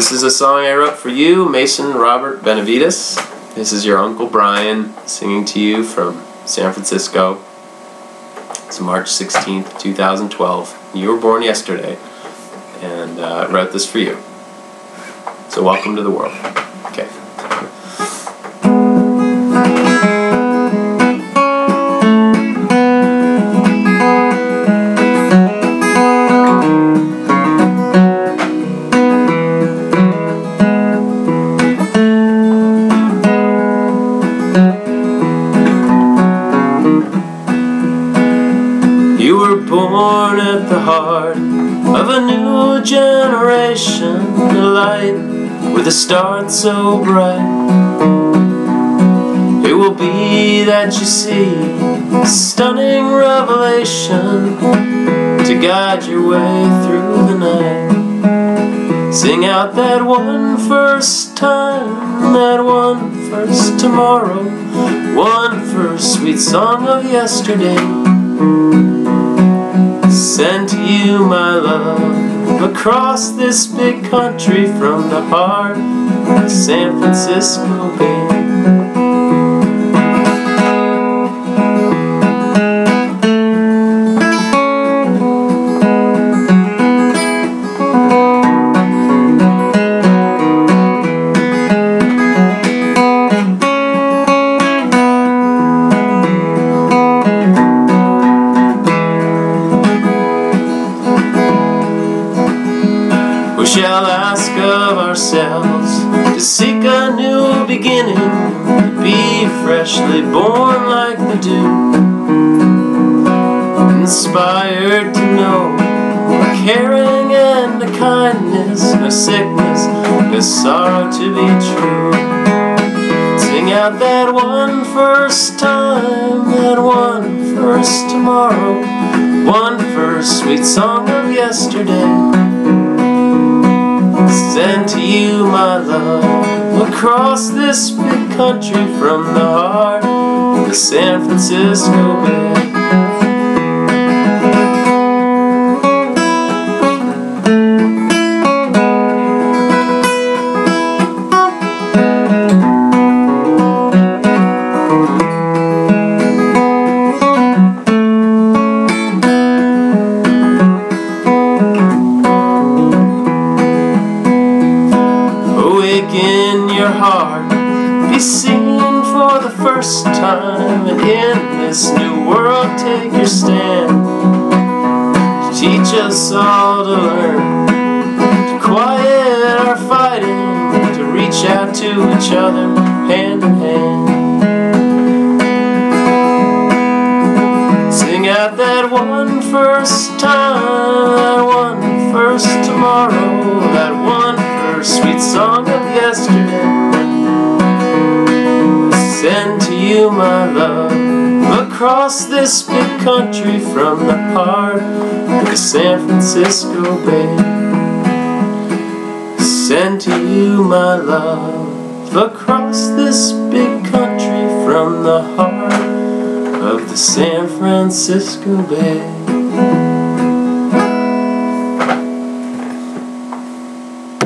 This is a song I wrote for you, Mason Robert Benavides. This is your Uncle Brian singing to you from San Francisco. It's March 16th, 2012. You were born yesterday, and I wrote this for you. So welcome to the world. Okay. You were born at the heart of a new generation, a light with a start so bright. It will be that you see a stunning revelation to guide your way through the night. Sing out that one first time, that one first tomorrow, one first sweet song of yesterday. Send to you my love across this big country from the heart of San Francisco Bay. We shall ask of ourselves to seek a new beginning, to be freshly born like the dew, inspired to know a caring and a kindness, no sickness, no sorrow to be true. Sing out that one first time, that one first tomorrow, one first sweet song of yesterday. Send to you my love across this big country from the heart of the San Francisco Bay. Awaken your heart, be seen for the first time, and in this new world take your stand. Teach us all to learn, to quiet our fighting, to reach out to each other hand in hand. Sing out that one first time, that one first tomorrow, that one first sweet song of yesterday. Send to you my love across this big country from the heart of the San Francisco Bay. Send to you my love across this big country from the heart of the San Francisco Bay.